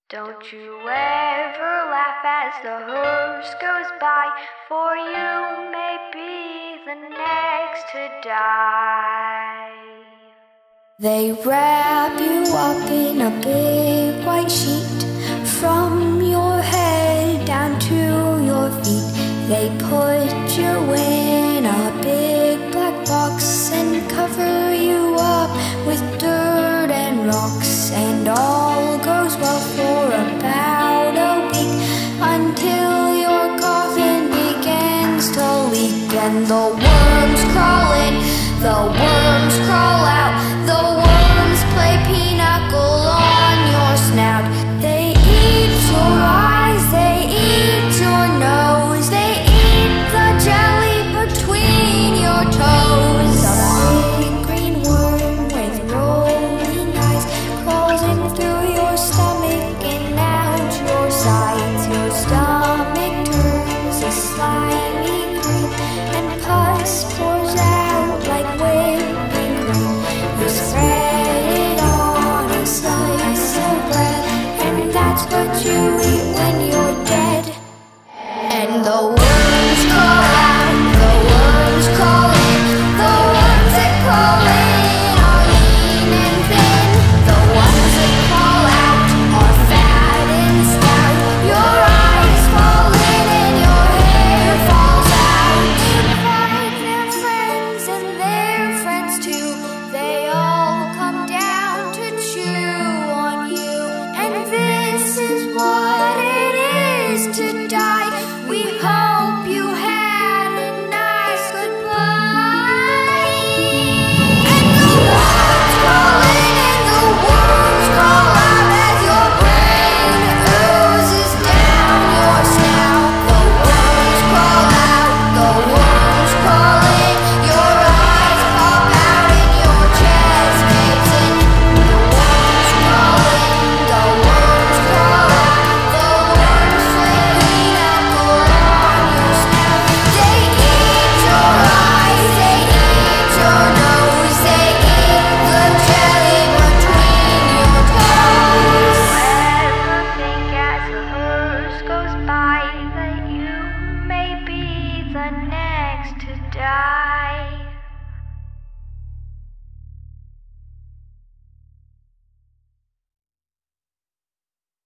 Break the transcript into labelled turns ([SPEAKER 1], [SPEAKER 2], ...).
[SPEAKER 1] Don't you ever laugh as the hearse goes by, for you may be the next to die.
[SPEAKER 2] They wrap you up in a big white sheet, from your head down to your feet. They put you in a big black box and cover you up with dirt and rocks. And all goes well for about a week, until your coffin begins to leak. And the worms crawl in, the worms crawl out, the worms play pinochle on your snout. They eat your eyes, they eat your nose, they eat the jelly between your toes. A big green worm with rolling eyes crawls in through your stomach and out your sides. Your stomach turns a slimy green, and pus pours out like whipping cream. You spread it on a slice of bread, and that's what you eat when you're dead.